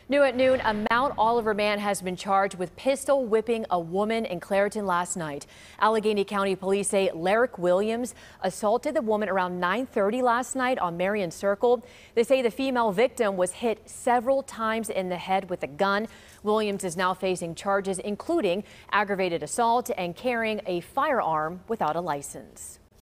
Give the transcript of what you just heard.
New at noon, a Mount Oliver man has been charged with pistol whipping a woman in Clairton last night. Allegheny County police say Lyric Williams assaulted the woman around 9:30 last night on Marion Circle. They say the female victim was hit several times in the head with a gun. Williams is now facing charges including aggravated assault and carrying a firearm without a license.